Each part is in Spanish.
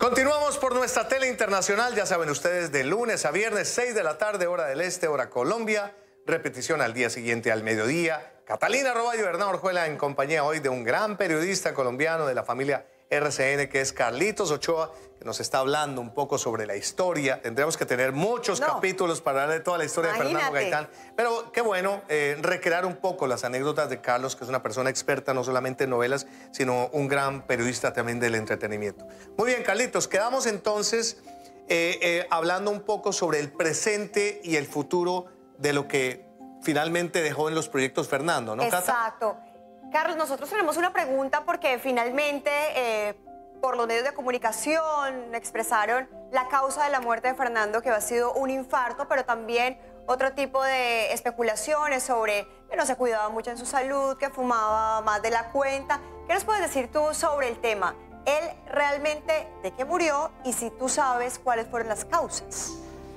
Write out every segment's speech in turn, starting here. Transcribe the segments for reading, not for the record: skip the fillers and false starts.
Continuamos por nuestra tele internacional, ya saben ustedes, de lunes a viernes, 6 de la tarde, hora del este, hora Colombia. Repetición al día siguiente, al mediodía. Catalina Roballo y Bernardo Orjuela en compañía hoy de un gran periodista colombiano de la familia RCN, que es Carlitos Ochoa, que nos está hablando un poco sobre la historia. Tendremos que tener muchos capítulos para hablar de toda la historia de Fernando Gaitán. Pero qué bueno recrear un poco las anécdotas de Carlos, que es una persona experta no solamente en novelas, sino un gran periodista también del entretenimiento. Muy bien, Carlitos, quedamos entonces hablando un poco sobre el presente y el futuro de lo que finalmente dejó en los proyectos Fernando, ¿no, Cata? Exacto. Carlos, nosotros tenemos una pregunta porque finalmente por los medios de comunicación expresaron la causa de la muerte de Fernando, que había sido un infarto, pero también otro tipo de especulaciones sobre que no se cuidaba mucho en su salud, que fumaba más de la cuenta. ¿Qué nos puedes decir tú sobre el tema? ¿Él realmente de qué murió y si tú sabes cuáles fueron las causas?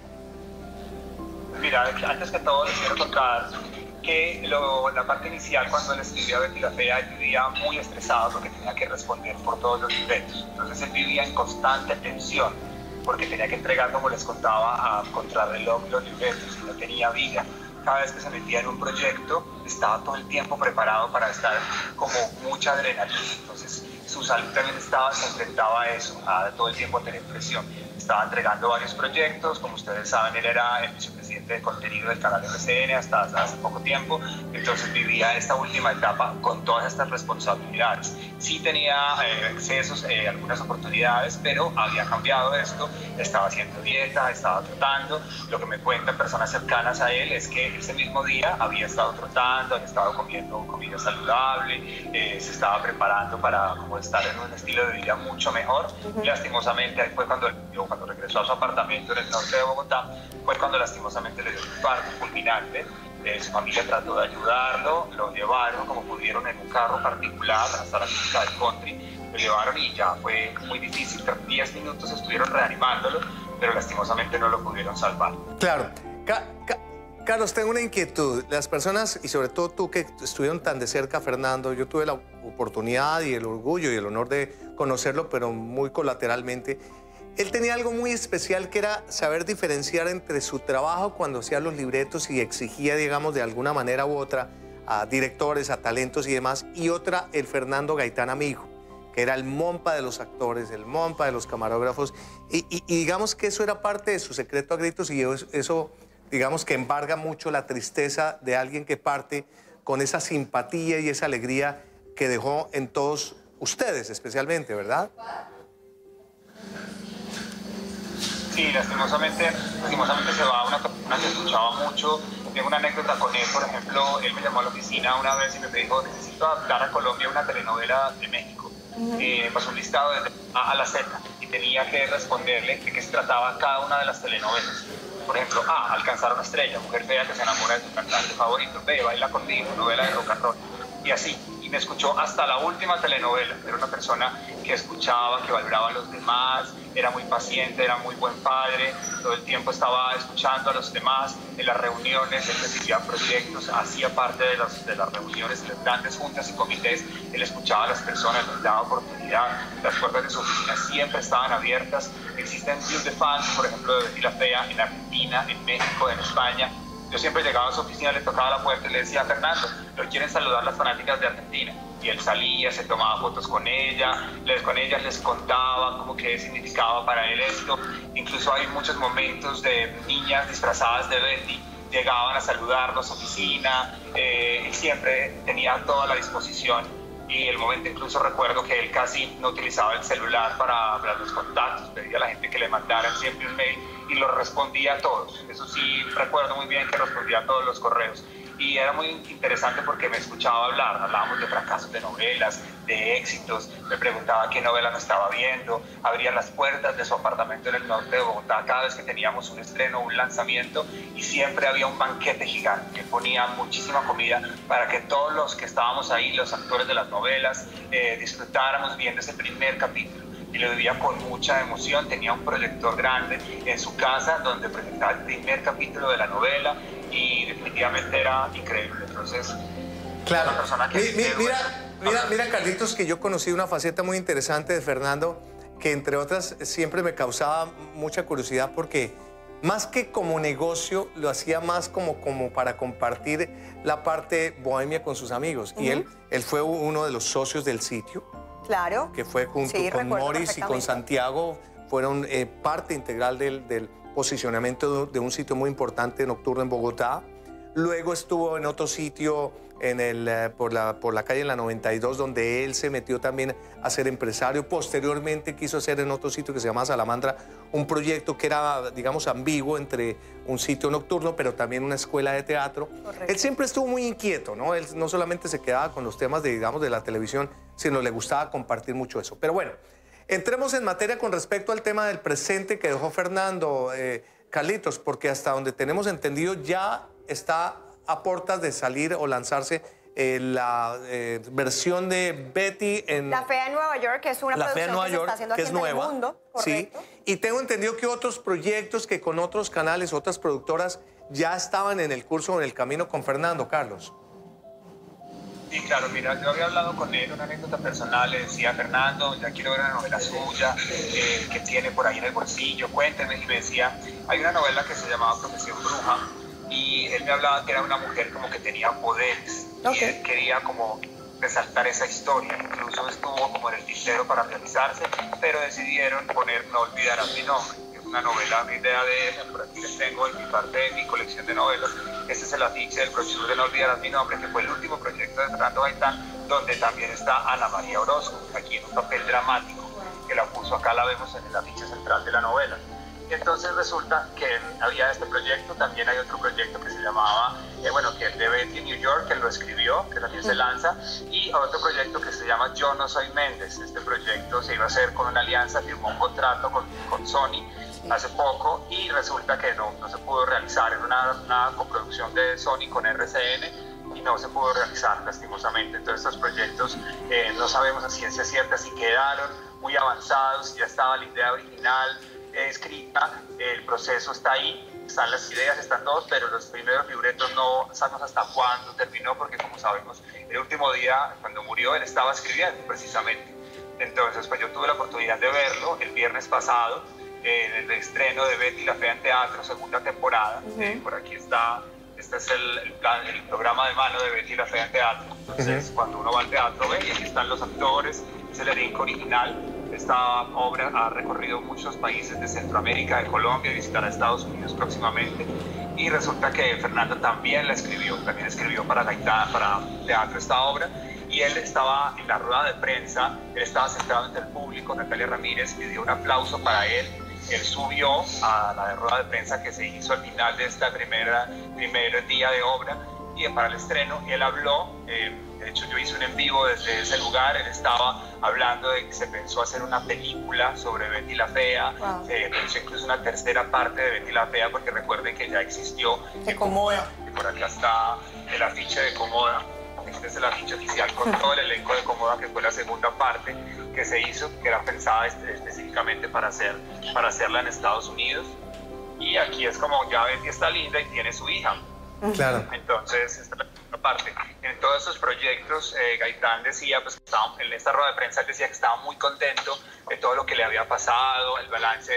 Mira, antes que todo les quiero contar que la parte inicial, cuando él escribió a Betty la Fea, él vivía muy estresado porque tenía que responder por todos los libretos. Entonces él vivía en constante tensión porque tenía que entregar, como les contaba, a contrarreloj los libretos, y no tenía vida. Cada vez que se metía en un proyecto, estaba todo el tiempo preparado para estar como mucha adrenalina. Entonces su salud también se enfrentaba a eso, a todo el tiempo tener presión. Estaba entregando varios proyectos, como ustedes saben, él era el vicepresidente de contenido del canal RCN hasta hace poco tiempo, entonces vivía esta última etapa con todas estas responsabilidades. Sí tenía excesos, algunas oportunidades, pero había cambiado esto, estaba haciendo dieta, estaba trotando. Lo que me cuentan personas cercanas a él es que ese mismo día había estado trotando, había estado comiendo comida saludable, se estaba preparando para como estar en un estilo de vida mucho mejor. Lastimosamente, ahí fue cuando regresó a su apartamento en el norte de Bogotá, fue cuando lastimosamente le dio un infarto fulminante. Su familia trató de ayudarlo, lo llevaron como pudieron en un carro particular hasta la clínica del country, lo llevaron y ya fue muy difícil. 10 minutos estuvieron reanimándolo, pero lastimosamente no lo pudieron salvar. Claro. Carlos, tengo una inquietud. Las personas, y sobre todo tú que estuvieron tan de cerca a Fernando, yo tuve la oportunidad y el orgullo y el honor de conocerlo, pero muy colateralmente. Él tenía algo muy especial, que era saber diferenciar entre su trabajo cuando hacía los libretos y exigía, digamos, de alguna manera u otra a directores, a talentos y demás, y otra, el Fernando Gaitán amigo, que era el mompa de los actores, el mompa de los camarógrafos, y digamos que eso era parte de su secreto a gritos, y eso, digamos, que embarga mucho la tristeza de alguien que parte con esa simpatía y esa alegría que dejó en todos ustedes especialmente, ¿verdad? Sí, lastimosamente se va una persona que escuchaba mucho. Tengo una anécdota con él, por ejemplo, él me llamó a la oficina una vez y me dijo: necesito adaptar a Colombia una telenovela de México. Me pasó un listado desde A a la Z y tenía que responderle de qué se trataba cada una de las telenovelas. Por ejemplo, A, Alcanzar una estrella, mujer fea que se enamora de su cantante favorito. B, Baila contigo, novela de rock and roll. Y así, y me escuchó hasta la última telenovela. Era una persona que escuchaba, que valoraba a los demás, era muy paciente, era muy buen padre, todo el tiempo estaba escuchando a los demás. En las reuniones, él recibía proyectos, hacía parte de las reuniones, de las grandes juntas y comités. Él escuchaba a las personas, les daba oportunidad. Las puertas de su oficina siempre estaban abiertas. Existen clubes de fans, por ejemplo, de Betty la Fea, en Argentina, en México, en España. Yo siempre llegaba a su oficina, le tocaba la puerta y le decía: Fernando, lo quieren saludar las fanáticas de Argentina. Y él salía, se tomaba fotos con ellas les contaba como qué significaba para él esto. Incluso hay muchos momentos de niñas disfrazadas de Betty, llegaban a saludarnos a su oficina, y siempre tenía toda la disposición. Y el momento, incluso recuerdo que él casi no utilizaba el celular para los contactos, pedía a la gente que le mandaran siempre un mail y los respondía a todos. Eso sí, recuerdo muy bien que respondía a todos los correos. Y era muy interesante porque me escuchaba hablar. Hablábamos de fracasos de novelas, de éxitos. Me preguntaba qué novela me estaba viendo. Abría las puertas de su apartamento en el norte de Bogotá cada vez que teníamos un estreno, un lanzamiento, y siempre había un banquete gigante. Ponía muchísima comida para que todos los que estábamos ahí, los actores de las novelas, disfrutáramos viendo ese primer capítulo. Y lo vivía con mucha emoción. Tenía un proyector grande en su casa donde proyectaba el primer capítulo de la novela, y definitivamente era increíble. Entonces, claro, una persona que mira, Carlitos, que yo conocí una faceta muy interesante de Fernando, que entre otras siempre me causaba mucha curiosidad porque más que como negocio, lo hacía más como para compartir la parte bohemia con sus amigos. Y él fue uno de los socios del sitio. Claro. Que fue junto con Morris y con Santiago, fueron parte integral del posicionamiento de un sitio muy importante nocturno en Bogotá. Luego estuvo en otro sitio por la calle en la 92, donde él se metió también a ser empresario. Posteriormente quiso hacer en otro sitio que se llama Salamandra un proyecto que era, digamos, ambiguo entre un sitio nocturno, pero también una escuela de teatro. Correcto. Él siempre estuvo muy inquieto, ¿no? Él no solamente se quedaba con los temas digamos, de la televisión, sino le gustaba compartir mucho eso. Pero bueno, entremos en materia con respecto al tema del presente que dejó Fernando, Carlitos, porque hasta donde tenemos entendido ya está a puertas de salir o lanzarse la versión de Betty en... La Fea en Nueva York, que es una producción que se está haciendo aquí en el mundo. Correcto. Sí, y tengo entendido que otros proyectos que con otros canales, otras productoras, ya estaban en el curso, en el camino con Fernando, Carlos. Sí, claro, mira, yo había hablado con él, una anécdota personal, le decía, Fernando, ya quiero ver una novela suya, que tiene por ahí en el bolsillo, cuénteme, y me decía, hay una novela que se llamaba Profesión Bruja, y él me hablaba que era una mujer como que tenía poderes, y él quería como resaltar esa historia, incluso estuvo como en el tintero para realizarse, pero decidieron poner No olvidarás mi nombre, que es una novela, una idea de él, por aquí les tengo en mi parte de mi colección de novelas. Este es el afiche del brochure de No olvidarás mi nombre, que fue el último proyecto de Fernando Gaitán, donde también está Ana María Orozco, aquí en un papel dramático, que la puso acá, la vemos en el afiche central de la novela. Y entonces resulta que había este proyecto, también hay otro proyecto que se llamaba, que es de Betty New York, que lo escribió, que también se lanza, y otro proyecto que se llama Yo no soy Méndez. Este proyecto se iba a hacer con una alianza, firmó un contrato con Sony hace poco y resulta que no se pudo realizar. Era una coproducción de Sony con RCN y no se pudo realizar lastimosamente. Entonces estos proyectos no sabemos a ciencia cierta si quedaron muy avanzados, si ya estaba la idea original escrita, el proceso está ahí, están las ideas, están todos, pero los primeros libretos no sabemos hasta cuándo terminó, porque como sabemos, el último día, cuando murió, él estaba escribiendo precisamente. Entonces, pues yo tuve la oportunidad de verlo el viernes pasado, en el estreno de Betty la Fea en Teatro, segunda temporada. Por aquí está, este es el programa de mano de Betty la Fea en Teatro. Entonces, cuando uno va al teatro, ve, y aquí están los actores, es el elenco original. Esta obra ha recorrido muchos países de Centroamérica, de Colombia, y visitará Estados Unidos próximamente. Y resulta que Fernando también también escribió para Gaitán, para teatro esta obra. Y él estaba en la rueda de prensa, él estaba sentado entre el público, Natalia Ramírez pidió un aplauso para él. Él subió a la rueda de prensa que se hizo al final de esta primer día de obra y para el estreno. Él habló, de hecho yo hice un en vivo desde ese lugar, él estaba hablando de que se pensó hacer una película sobre Betty la Fea, pensó incluso una tercera parte de Betty la Fea, porque recuerden que ya existió de Comoda. Y por acá está el afiche de Comoda, este es el afiche oficial con todo el elenco de Comoda, que fue la segunda parte que se hizo, que era pensada específicamente para hacerla en Estados Unidos. Y aquí es como ya Betty está linda y tiene su hija. Claro. Entonces, esta es la segunda parte. En todos esos proyectos, Gaitán decía, pues, en esta rueda de prensa, él decía que estaba muy contento de todo lo que le había pasado, el balance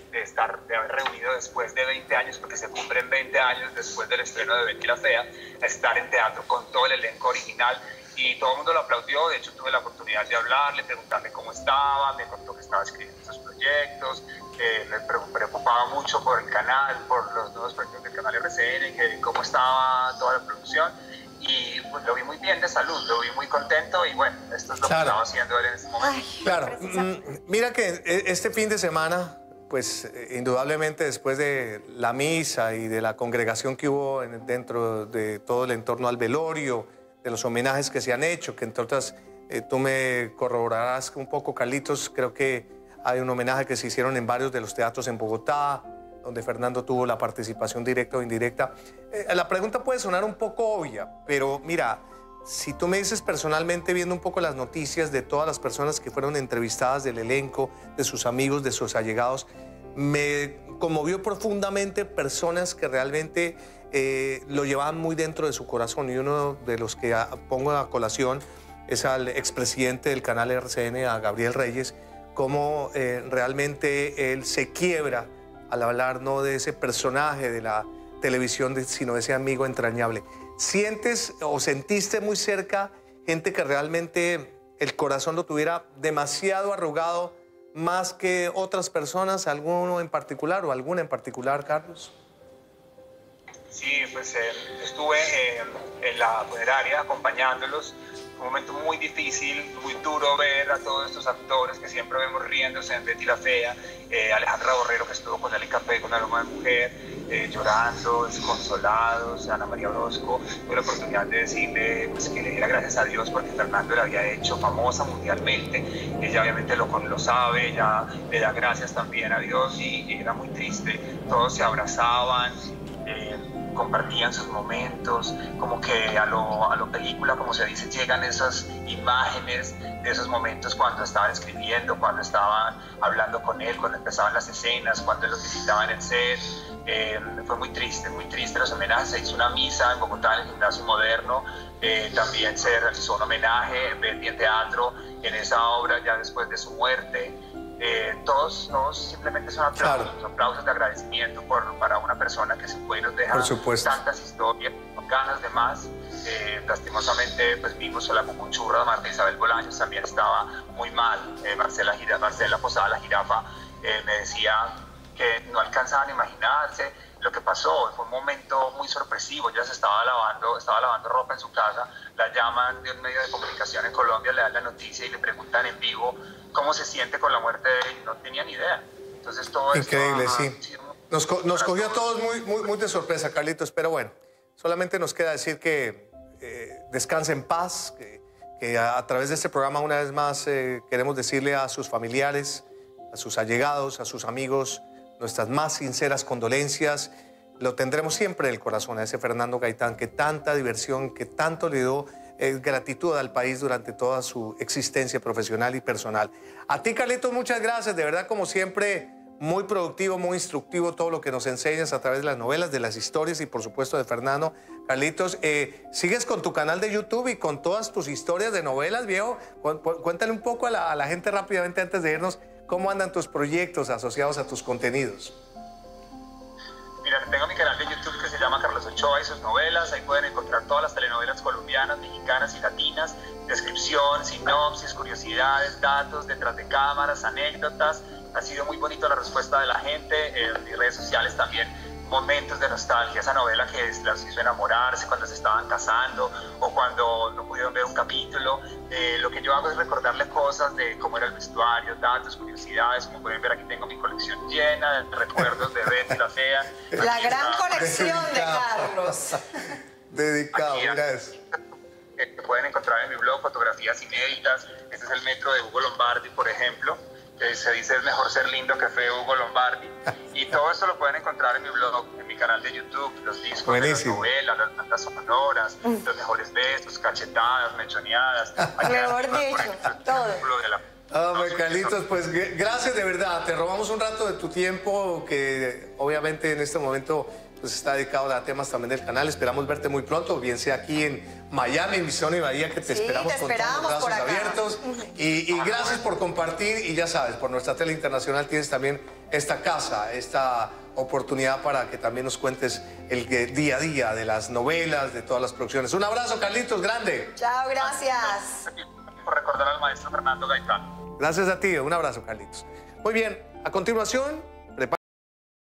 de haber reunido después de 20 años, porque se cumplen 20 años después del estreno de Betty la Fea, estar en teatro con todo el elenco original. Y todo el mundo lo aplaudió. De hecho, tuve la oportunidad de hablarle, preguntarle cómo estaba, me contó que estaba escribiendo estos proyectos, le preocupaba mucho por el canal, por los nuevos proyectos del canal RCN, que cómo estaba toda la producción. Y pues lo vi muy bien de salud, lo vi muy contento y bueno, esto es lo que estaba haciendo él en ese momento. Claro, mira que este fin de semana, pues indudablemente después de la misa y de la congregación que hubo dentro de todo el entorno al velorio, de los homenajes que se han hecho, que entre otras tú me corroborarás un poco, Carlitos, creo que hay un homenaje que se hicieron en varios de los teatros en Bogotá, donde Fernando tuvo la participación directa o indirecta. La pregunta puede sonar un poco obvia, pero mira, si tú me dices personalmente, viendo un poco las noticias de todas las personas que fueron entrevistadas del elenco, de sus amigos, de sus allegados, me conmovió profundamente personas que realmente lo llevaban muy dentro de su corazón. Y uno de los que pongo a colación es al expresidente del canal RCN, a Gabriel Reyes, cómo realmente él se quiebra al hablar no de ese personaje de la televisión, sino de ese amigo entrañable. ¿Sientes o sentiste muy cerca gente que realmente el corazón lo tuviera demasiado arrugado más que otras personas, alguno en particular o alguna en particular, Carlos? Sí, pues estuve en la funeraria acompañándolos. Un momento muy difícil, muy duro ver a todos estos actores que siempre vemos riéndose en Betty la Fea, Alejandra Borrero, que estuvo con él en Café con Aroma de Mujer, llorando, desconsolados, Ana María Orozco. Tuve la oportunidad de decirle pues, que le diera gracias a Dios porque Fernando la había hecho famosa mundialmente. Ella obviamente lo sabe, ella le da gracias también a Dios y era muy triste. Todos se abrazaban. Compartían sus momentos, como que a lo película, como se dice, llegan esas imágenes de esos momentos cuando estaban escribiendo, cuando estaban hablando con él, cuando empezaban las escenas, cuando los visitaban en el set. Fue muy triste los homenajes. Se hizo una misa en Bogotá, en el Gimnasio Moderno. También se realizó un homenaje en Betty en teatro, en esa obra ya después de su muerte. Todos simplemente son aplausos, claro, aplausos de agradecimiento para una persona que se fue y nos deja tantas historias, con ganas de más. Lastimosamente pues vimos a la cucuchurra, Marta Isabel Bolaños también estaba muy mal. Marcela Posada, la jirafa, me decía que no alcanzaban a imaginarse lo que pasó. Fue un momento muy sorpresivo. Ella estaba lavando ropa en su casa, la llaman de un medio de comunicación en Colombia, le dan la noticia y le preguntan en vivo cómo se siente con la muerte de él. No tenía ni idea. Entonces todo increíble, esto, sí. Nos cogió a todos muy de sorpresa, Carlitos, pero bueno, solamente nos queda decir que descanse en paz, que a través de este programa una vez más queremos decirle a sus familiares, a sus allegados, a sus amigos, nuestras más sinceras condolencias. Lo tendremos siempre en el corazón a ese Fernando Gaitán que tanta diversión, que tanto le dio gratitud al país durante toda su existencia profesional y personal. A ti, Carlitos, muchas gracias. De verdad, como siempre, muy productivo, muy instructivo todo lo que nos enseñas a través de las novelas, de las historias y, por supuesto, de Fernando. Carlitos, ¿sigues con tu canal de YouTube y con todas tus historias de novelas, viejo? Cuéntale un poco a la gente rápidamente antes de irnos cómo andan tus proyectos asociados a tus contenidos. Mira, tengo mi canal de YouTube que se llama Carlos Ochoa y sus novelas. Ahí pueden encontrar todas las telenovelas colombianas, mexicanas y latinas. Descripción, sinopsis, curiosidades, datos, detrás de cámaras, anécdotas. Ha sido muy bonito la respuesta de la gente. En mis redes sociales también momentos de nostalgia. Esa novela que las hizo enamorarse cuando se estaban casando o cuando no pudieron ver un capítulo. Lo que yo hago es recordarle cosas de cómo era el vestuario, datos, curiosidades. Como pueden ver, aquí tengo mi colección llena de recuerdos de Betty la Fea. La gran colección de Carlos. Dedicado, mira eso. Que pueden encontrar en mi blog, fotografías inéditas. Este es el metro de Hugo Lombardi, por ejemplo, que se dice es mejor ser lindo que feo, Hugo Lombardi. Y todo esto lo pueden encontrar en mi blog, en mi canal de YouTube, los discos de las novelas, las bandas sonoras, los mejores besos, cachetadas, mechoneadas. Mejor dicho, todo. Carlitos, pues gracias de verdad. Te robamos un rato de tu tiempo, que obviamente en este momento pues está dedicado a temas también del canal. Esperamos verte muy pronto, bien sea aquí en Miami, en Misión y Bahía, que te esperamos con todos los brazos abiertos. Y gracias por compartir. Y ya sabes, por nuestra tele internacional tienes también esta casa, esta oportunidad para que también nos cuentes el día a día de las novelas, de todas las producciones. Un abrazo, Carlitos, grande. Chao, gracias. Por recordar al maestro Fernando Gaitán. Gracias a ti, un abrazo, Carlitos. Muy bien, a continuación